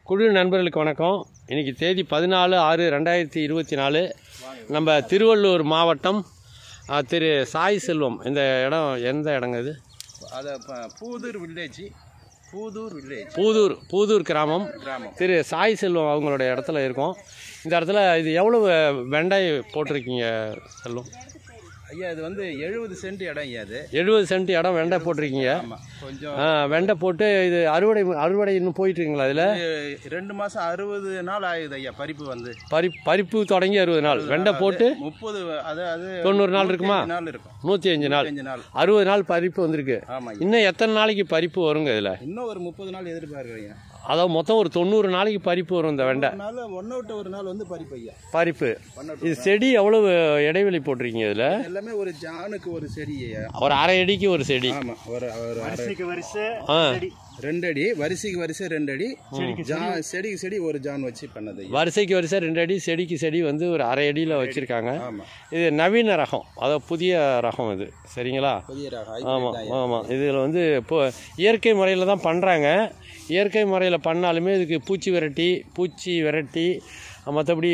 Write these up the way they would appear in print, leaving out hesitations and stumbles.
குழு நண்பர்களுக்கு வணக்கம். இன்றைக்கி தேதி 14/6/2024. நம்ம திருவள்ளூர் மாவட்டம் திரு சாய் செல்வம். இந்த இடம் எந்த இடங்க இது? அது பூதூர் வில்லேஜ். பூதூர் கிராமம். திரு சாய் செல்வம் அவங்களோட இடத்துல இருக்கோம். இந்த இடத்துல இது எவ்வளவு வெண்டாய் போட்டிருக்கீங்க செல்வம்? ஐயா இது வந்து 70 சென்ட் இடம். ஐயா அது 70 சென்ட் இடம் வெண்டை போட்டிருக்கீங்க. கொஞ்சம் வெண்டை போட்டு இது அறுவடை இன்னும் போயிட்டுருக்கீங்களா? இதில் 2 மாதம் 60 நாள் ஆகுது ஐயா. பறிப்பு வந்து பறிப்பு தொடங்கி 60 நாள், வெண்டை போட்டு 30 அது 90 நாள் இருக்குமா? 105 நாள், 60 நாள் பறிப்பு வந்திருக்கு. இன்னும் எத்தனை நாளைக்கு பறிப்பு வருங்க இதில்? இன்னும் ஒரு 30 நாள் எதிர்பார்க்குறீங்க. அதாவது மொத்தம் ஒரு 90 நாளைக்கு பறிப்பு வரும் இந்த வெண்டை. ஒரு நாள் வந்து பறிப்பு ஐயா. பறிப்பு. இது செடி எவ்வளவு இடைவெளி போட்டிருக்கீங்க? இதில் எல்லாமே ஒரு ஜானுக்கு ஒரு செடி, ஒரு அரை அடிக்கு ஒரு செடி. ஆமாம், ஒரு வரிசை 2 அடி, வரிசைக்கு வரிசை 2 அடி, செடிக்கு செடி ஒரு ஜான் வச்சு பண்ணது. வரிசைக்கு வரிசை 2 அடி, செடிக்கு செடி வந்து ஒரு அரை அடியில் வச்சுருக்காங்க. இது நவீன ரகம், அதாவது புதிய ரகம் இது. சரிங்களா? புதிய ரகம். ஆமாம். இதில் வந்து இப்போ இயற்கை முறையில் தான் பண்ணுறாங்க. இயற்கை முறையில் பண்ணாலுமே இதுக்கு பூச்சி விரட்டி மற்றபடி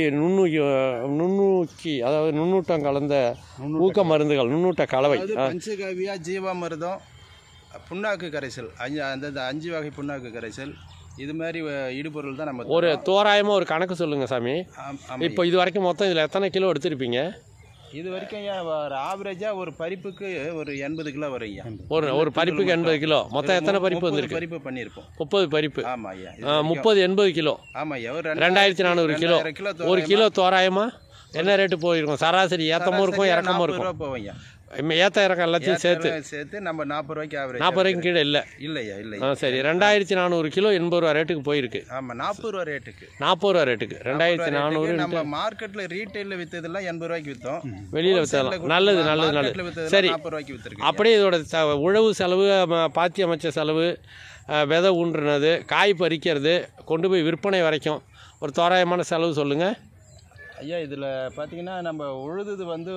நுண்ணூக்கி அதாவது நுண்ணூட்டம் கலந்த ஊக்க மருந்துகள், நுண்ணூட்ட கலவை, பஞ்சகாவியா, ஜீவாமிர்தம், புண்ணாக்கு கரைசல், அந்த 5 வகை புண்ணாக்கு கரைசல், இது மாதிரி இடுபொருள் தான் நம்ம. ஒரு தோராயமாக ஒரு கணக்கு சொல்லுங்கள் சாமி. இப்போ இது வரைக்கும் மொத்தம் இதில் எத்தனை கிலோ எடுத்திருப்பீங்க? இது வரைக்கும் ஒரு ஆவரேஜாக ஒரு பறிப்புக்கு ஒரு 80 கிலோ வரும் ஐயா. ஒரு பறிப்புக்கு 80 கிலோ. மொத்தம் எத்தனை பறிப்பு வந்துருக்கு? பறிப்பு பண்ணியிருப்போம். 30 பறிப்பு. ஆமாம் ஐயா. 30-80 கிலோ. ஆமாம் ஐயா. ஒரு 2400 கிலோ. ஒரு கிலோ தோராயமாக என்ன ரேட்டு போயிருக்கும்? சராசரி ஏற்றமும் இருக்கும், இறக்கமும் இருக்கும். போவோம் ஐயா. ஏற்ற இறக்கம் எல்லாத்தையும் சேர்த்து நம்ம 40 ரூபாய்க்கு ஆவரேஜ். 40 ரூபாய்க்கு கீழே இல்லை. இல்லையா? சரி. 2400 கிலோ 80 ரூபா ரேட்டுக்கு போயிருக்கு. ஆமாம், 40 ரூபா ரேட்டுக்கு. 40 ரூபா ரேட்டுக்கு 2400. நம்ம மார்க்கெட்டில் ரீட்டைலில் விற்றதெல்லாம் 80 ரூபாய்க்கு விற்றோம். வெளியில் விற்றலாம். நல்லது. சரி, 40 ரூபாய்க்கு விற்றுருக்கு. அப்படியே இதோட உழவு செலவு, பாத்தி அமைச்ச செலவு, விதை ஊன்றுனது, காய் பறிக்கிறது, கொண்டு போய் விற்பனை வரைக்கும் ஒரு தோராயமான செலவு சொல்லுங்கள் ஐயா. இதில் பார்த்தீங்கன்னா நம்ம உழுது வந்து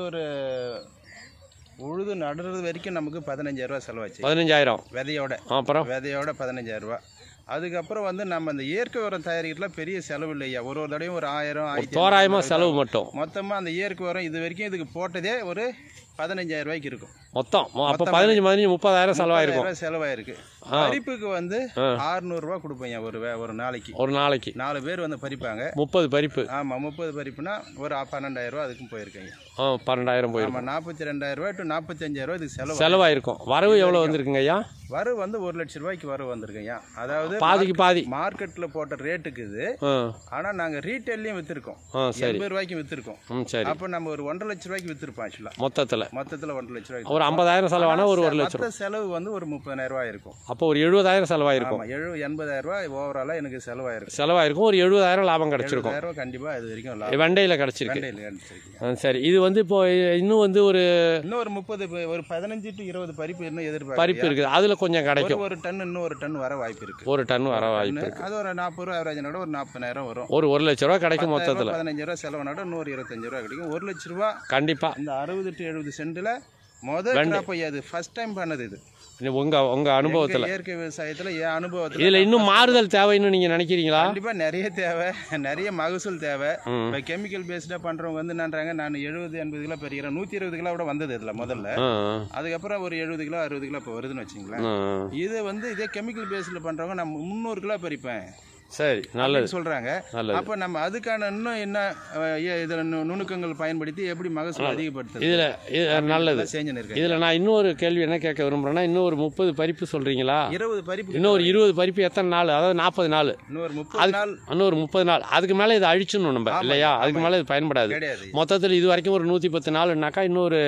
உழுது நடுறது வரைக்கும் நமக்கு 15,000 ரூபா செலவாச்சு. 15,000 விதையோட. அப்புறம் விதையோட 15,000 ரூபா. அதுக்கப்புறம் வந்து நம்ம அந்த இயற்கை உரம் தயாரிக்கிறதுலாம் பெரிய செலவு இல்லையா. ஒரு தடையும் ஒரு 1000 தோராயமாக செலவு மட்டும். மொத்தமாக அந்த இயற்கை உரம் இது வரைக்கும் இதுக்கு போட்டதே ஒரு 15,000 ரூபாய்க்கு இருக்கும் மொத்தம். அப்போ 15-30,000 செலவாயிருக்கு. பறிப்புக்கு வந்து 600 ரூபா கொடுப்பேன் ஒரு நாளைக்கு. 4 பேர் வந்து பறிப்பாங்க. 30 பறிப்பு. ஆமாம், 30 பறிப்புனா ஒரு 12,000 ரூபா அதுக்கும் போயிருக்கேங்க. 12,000 போயிருக்கும். ஆமாம், 42,000 ரூபா டு 45,000 ரூபா இதுக்கு செலவாயிருக்கும். வரவு எவ்வளோ வந்திருக்குங்க ஐயா? வரவு வந்து 1 லட்சம் ரூபாய்க்கு வரவு வந்திருக்கேன் ஐயா. அதாவது பாதி மார்க்கெட்டில் போட்ட ரேட்டுக்கு இது. ஆனால் நாங்கள் ரீட்டைல்லையும் விற்றுருக்கோம். 80 ரூபாய்க்கு விற்றுருக்கோம். அப்போ நம்ம ஒரு 1.5 லட்சம் ரூபாய்க்கு விற்றுருப்போம். ஆக்சுவலாக மொத்தத்தில் 1.5 லட்சம் ரூபாய்க்கு. ஒரு 50,000 செலவானா ஒரு 1 லட்சம். செலவு வந்து ஒரு 30,000 ரூபாய் இருக்கும். அப்போ ஒரு 70,000 செலவாயிருக்கும். 80,000 ரூபாய் ஓவராலாக எனக்கு செலவாயிருக்கும். ஒரு 70,000 லாபம் கிடைச்சிருக்கும். கண்டிப்பாக இது வரைக்கும் வெண்டையில் கிடைச்சிருக்கு. சரி, இது வந்து இப்போ இன்னும் வந்து ஒரு 30 ஒரு 15 to 20 பறிப்பு இன்னும் பறிப்பு இருக்குது. அதில் கொஞ்சம் கிடைக்கும். ஒரு டன் இன்னும் ஒரு டன் வர வாய்ப்பு இருக்கு. ஒரு டன் வர வாய்ப்பு இருக்கு. அது ஒரு 40 ரூபா ஆவரேஜ் ஒரு 40,000 வரும். ஒரு 1 லட்சம் ரூபா கிடைக்கும் மொத்தத்தில். 15,000 ரூபா செலவுனாட 125 ரூபா கிடைக்கும். 1 லட்சம் ரூபா கண்டிப்பா. இந்த 60 to 70 சென்ட்ல முதல் அது ஃபர்ஸ்ட் டைம் பண்ணது. இது உங்க அனுபவத்தில், இயற்கை விவசாயத்தில் என் அனுபவத்தில் இதில் இன்னும் மாறுதல் தேவைன்னு நீங்கள் நினைக்கிறீங்களா? கண்டிப்பாக நிறைய தேவை, நிறைய மகசூல் தேவை. இப்போ கெமிக்கல் பேஸ்டாக பண்ணுறவங்க வந்து என்னன்றாங்க, நான் 70-80 கிலோ பெறுகிறேன். 120 கிலோ கூட வந்தது இதில் முதல்ல. அதுக்கப்புறம் ஒரு 70 கிலோ 60 கிலோ இப்போ வருதுன்னு வச்சுங்களேன். இது வந்து இதே கெமிக்கல் பேஸில் பண்ணுறவங்க நான் 300 கிலோ பறிப்பேன். சரி, நல்லது சொல்றாங்க. அப்ப நம்ம அதுக்கான இன்னும் என்ன இதுல நுணுக்கங்கள் பயன்படுத்தி எப்படி மகசூல் அதிகப்படுத்துறது? இதுல நல்லது செஞ்சுன்னு. இதுல நான் இன்னொரு கேள்வி என்ன கேட்க விரும்புறேன்னா, இன்னும் ஒரு 30 பறிப்பு சொல்றீங்களா? 20 பறிப்பு. இன்னொரு 20 பறிப்பு எத்தனை நாள்? அதாவது 40 நாள். இன்னொரு 30 நாள். அதுக்கு மேல இதை அழிச்சிடணும் நம்ம, இல்லையா? அதுக்கு மேல இது பயன்படாது. மொத்தத்தில் இது வரைக்கும் ஒரு 110 நாள்னாக்கா இன்னொரு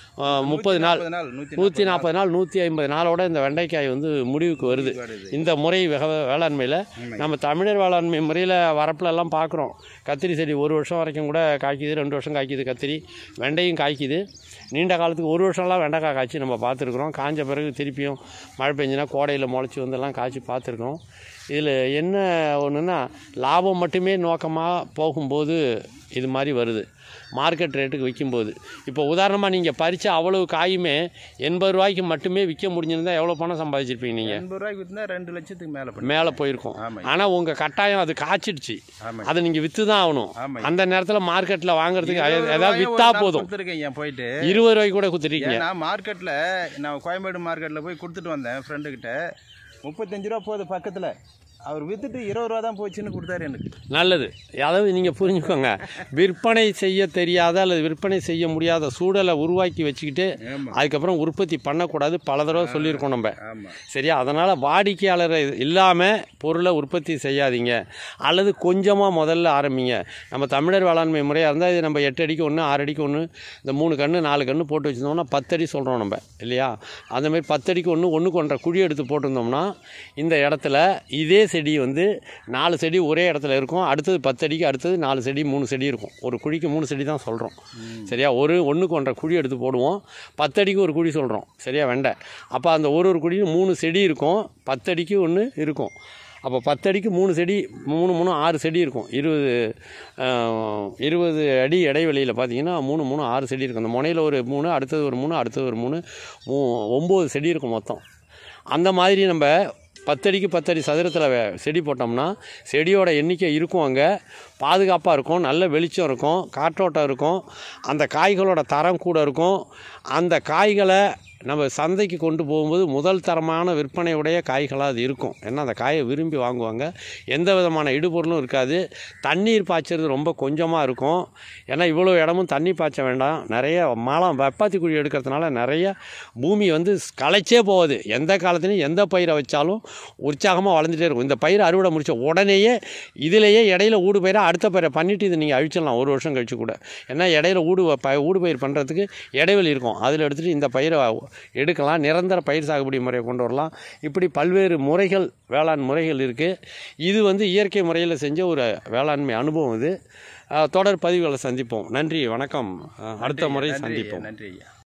30 நாள், 140 நாள், 150 நாளோட இந்த வெண்டைக்காய் வந்து முடிவுக்கு வருது. இந்த முறை வேளாண்மையில் நம்ம தமிழர் வேளாண்மை முறையில் வரப்புலெல்லாம் பார்க்குறோம். கத்திரி செடி 1 வருஷம் வரைக்கும் கூட காய்க்குது, 2 வருஷம் காய்க்குது. கத்திரி வெண்டையும் காய்க்குது. நீண்ட காலத்துக்கு 1 வருஷம்லாம் வெண்டைக்காய் காய்ச்சி நம்ம பார்த்துருக்குறோம். காய்ஞ்ச பிறகு திருப்பியும் மழை பெஞ்சுனா கோடையில் முளைச்சி வந்தெல்லாம் காய்ச்சி பார்த்துருக்கோம். இதில் என்ன ஒன்றுன்னா லாபம் மட்டுமே நோக்கமாக போகும்போது இது மாதிரி வருது. மார்க்கெட் ரேட்டுக்கு விற்கும்போது இப்போ உதாரணமாக நீங்கள் பறித்த அவ்வளவு காயுமே 80 ரூபாய்க்கு மட்டுமே விற்க முடிஞ்சிருந்தால் எவ்வளோ பணம் சம்பாதிச்சிருப்பீங்க நீங்கள்? 80 ரூபாய்க்கு விற்றுனா 2 லட்சத்துக்கு மேலே போயிருக்கும். ஆனால் உங்கள் கட்டாயம் அது காய்ச்சிடுச்சு, அதை நீங்கள் விற்று தான் ஆகணும். அந்த நேரத்தில் மார்க்கெட்டில் வாங்குறதுக்கு ஏதாவது விற்றா போதும். போயிட்டு 20 ரூபாய்க்கு கூட கொடுத்துருக்கீங்க. நான் மார்க்கெட்டில் நான் கோயம்பேடு மார்க்கெட்டில் போய் கொடுத்துட்டு வந்தேன் ஃப்ரெண்டுக்கிட்ட. 35 ரூபா போகுது பக்கத்தில். அவர் விற்றுட்டு 20 ரூபா தான் போச்சுன்னு கொடுத்தாரு எனக்கு. நல்லது. அதாவது நீங்கள் புரிஞ்சுக்கோங்க, விற்பனை செய்ய தெரியாத அல்லது விற்பனை செய்ய முடியாத சூழலை உருவாக்கி வச்சுக்கிட்டு அதுக்கப்புறம் உற்பத்தி பண்ணக்கூடாது. பல தடவை சொல்லியிருக்கோம் நம்ம, சரியா? அதனால் வாடிக்கையாளர் இல்லாமல் பொருளை உற்பத்தி செய்யாதீங்க, அல்லது கொஞ்சமாக முதல்ல ஆரம்பிங்க. நம்ம தமிழர் வேளாண்மை முறையாக இருந்தால் இது நம்ம 8 அடிக்கு 1 6 அடிக்கு 1 இந்த 3 கன்று 4 கன்று போட்டு வச்சுருந்தோம்னா 10 அடி சொல்கிறோம் நம்ம, இல்லையா? அந்தமாதிரி 10 அடிக்கு 1 1க்கு 1.5 குழி எடுத்து போட்டிருந்தோம்னா இந்த இடத்துல இதே செடி வந்து 4 செடி ஒரே இடத்துல இருக்கும். அடுத்தது 10 அடிக்கு அடுத்தது 4 செடி 3 செடி இருக்கும். ஒரு குழிக்கு 3 செடி தான் சொல்கிறோம், சரியா? 1க்கு 1.5 குழி எடுத்து போடுவோம். 10 அடிக்கு ஒரு குழி சொல்கிறோம், சரியா? வெண்டை. அப்போ அந்த ஒரு குழியும் 3 செடி இருக்கும். 10 அடிக்கு 1 இருக்கும். அப்போ 10 அடிக்கு 3 செடி 3 3 6 செடி இருக்கும். 20 அடி இடைவெளியில் பார்த்தீங்கன்னா 3 3 6 செடி இருக்கும். அந்த முனையில் ஒரு 3, அடுத்தது ஒரு 3, அடுத்தது ஒரு 3, 9 செடி இருக்கும் மொத்தம். அந்த மாதிரி நம்ம 10 அடிக்கு 10 அடி சதுரத்தில் செடி போட்டோம்னா செடியோட எண்ணிக்கை இருக்கும். அங்கே பாதுகாப்பாக இருக்கும், நல்ல வெளிச்சம் இருக்கும், காற்றோட்டம் இருக்கும், அந்த காய்களோட தரம் கூட இருக்கும். அந்த காய்களை நம்ம சந்தைக்கு கொண்டு போகும்போது முதல் தரமான விற்பனையுடைய காய்களாக அது இருக்கும். ஏன்னா அந்த காயை விரும்பி வாங்குவாங்க. எந்த விதமான இடுபொருளும் இருக்காது. தண்ணீர் பாய்ச்சறது ரொம்ப கொஞ்சமாக இருக்கும். ஏன்னா இவ்வளோ இடமும் தண்ணி பாய்ச்ச வேண்டாம். நிறைய மலம் வெப்பாத்தி குழி எடுக்கிறதுனால நிறைய பூமி வந்து களைச்சே போகுது. எந்த காலத்துலையும் எந்த பயிரை வச்சாலும் உற்சாகமாக வளர்ந்துட்டே இருக்கும். இந்த பயிரை அறுவடை முடித்த உடனேயே இதிலேயே இடையில ஊடு பயிரை அடுத்த பயிரை பண்ணிவிட்டு இதை நீங்கள் அழிச்சிடலாம் 1 வருஷம் கழிச்சு கூட. ஏன்னா இடையில ஊடு பயிர் பண்ணுறதுக்கு இடைவெளி இருக்கும். அதில் எடுத்துகிட்டு இந்த பயிரை எடுக்கலாம். நிரந்தர பயிர் சாகுபடி முறையை கொண்டு வரலாம். இப்படி பல்வேறு முறைகள், வேளாண் முறைகள் இருக்குது. இது வந்து இயற்கை முறையில் செஞ்ச ஒரு வேளாண்மை அனுபவம். இது தொடர் பதிவுகளை சந்திப்போம். நன்றி, வணக்கம். அடுத்த முறை சந்திப்போம். நன்றி ஐயா.